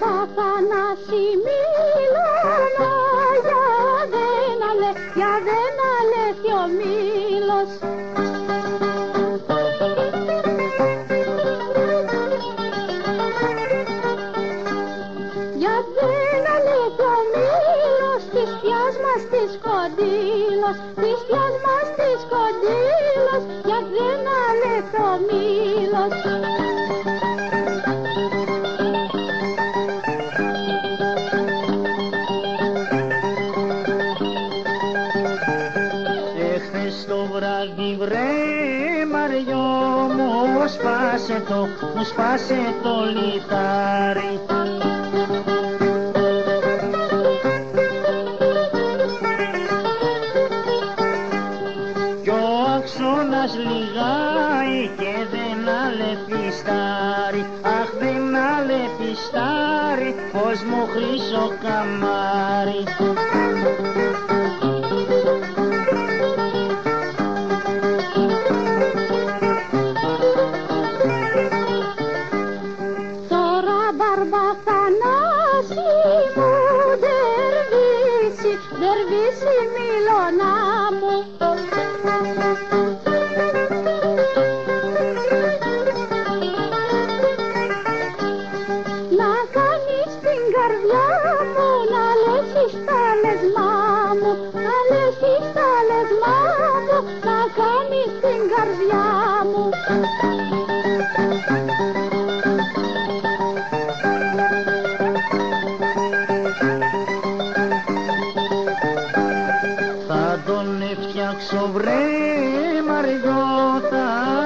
Αθανάση Μήλωνα, για δεν αλέθει ο Μήλος. Για δεν αλέθει ο Μήλος, της θειάς μας της Κοντήλος, της θειάς μας της Κοντήλος, για δεν αλέθει ο Μήλος. Βρε Μαριό μου σπάσε το λιθάρι. Κι ο άξονας λιγάει και δεν αλεπιστάρει. Αχ, δεν αλεπιστάρει, πως μου χρυσό καμάρι. Αθανάση μου, δερβίση Μήλωνα μου. Να κάνεις την καρδιά μου, να λέσεις τα λεσμά μου, να λέσεις τα λεσμά μου, να κάνεις την καρδιά μου. Φτιάξω βρε Μαριό, θα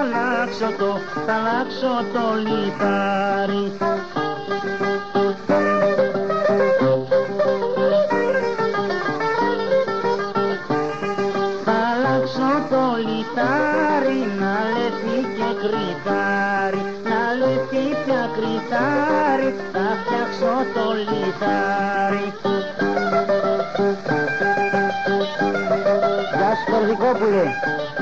αλλάξω το λιθάρι. Θα αλλάξω το λιθάρι, να λεφτεί και κριτάρι, να λεφτεί πια κριτάρι, θα φτιάξω το λιθάρι. Γεια σου Κορδικόπουλε.